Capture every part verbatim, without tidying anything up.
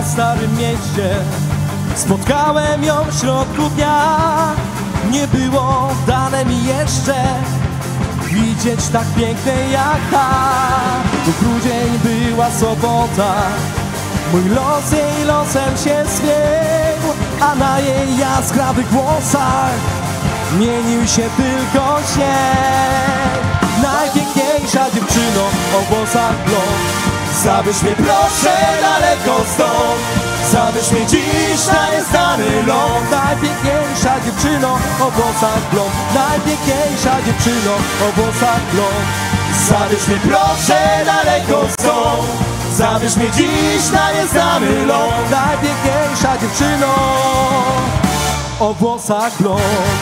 Starym Mieście. Spotkałem ją w środku dnia. Nie było dane mi jeszcze widzieć tak pięknej jak ta. To grudzień, była sobota. Mój los jej losem się zbiegł, a na jej jaskrawych włosach mienił się tylko śnieg. Najpiękniejsza dziewczyno o włosach blond, zabierz mnie proszę daleko stąd, zabierz mnie dziś na nieznany ląd. Najpiękniejsza dziewczyno o włosach blond, najpiękniejsza dziewczyno o włosach blond, zabierz mnie proszę daleko stąd, zabierz mnie dziś na nieznany ląd. Najpiękniejsza dziewczyno o włosach blond.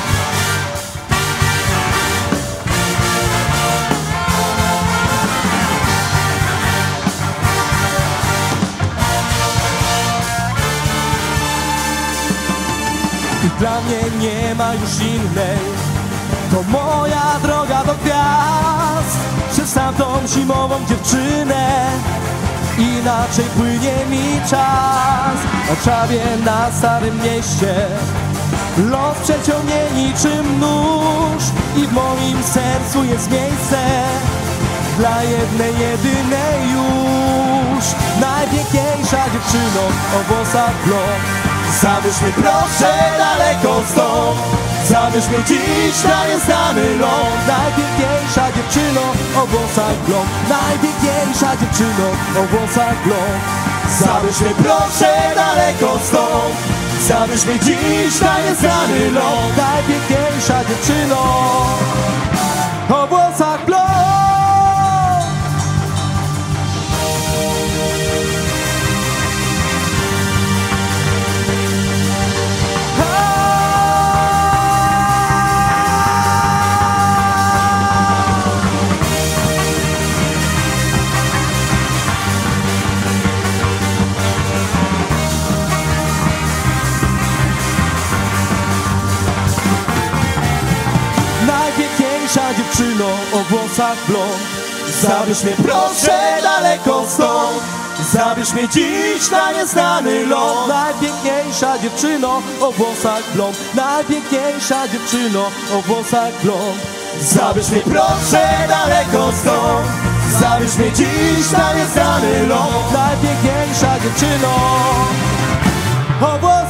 I dla mnie nie ma już innej, to moja droga do gwiazd. Przez tamtą zimową dziewczynę inaczej płynie mi czas. Oczabie na Starym Mieście los przeciągnie niczym nóż i w moim sercu jest miejsce dla jednej, jedynej już. Najpiękniejsza dziewczyno o włosach blond, zabierz mnie proszę daleko stąd, zabierz mnie dziś na nieznany ląd. Najpiękniejsza dziewczyno o włosach blond, najpiękniejsza dziewczyno o włosach blond, zabierz mnie proszę daleko stąd, zabierz mnie dziś na nieznany ląd. Najpiękniejsza dziewczyno o włosach blond. Najpiękniejsza dziewczyno o włosach blond, zabierz mnie proszę daleko stąd, zabierz mnie dziś na nieznany ląd. Najpiękniejsza dziewczyno o włosach blond, najpiękniejsza dziewczyno o włosach blond, zabierz mnie proszę daleko stąd, zabierz mnie dziś na nieznany ląd. Najpiękniejsza dziewczyno o włosach